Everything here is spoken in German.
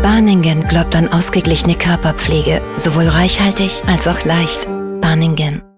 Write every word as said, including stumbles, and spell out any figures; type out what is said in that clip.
Barningen glaubt an ausgeglichene Körperpflege, sowohl reichhaltig als auch leicht. Barningen.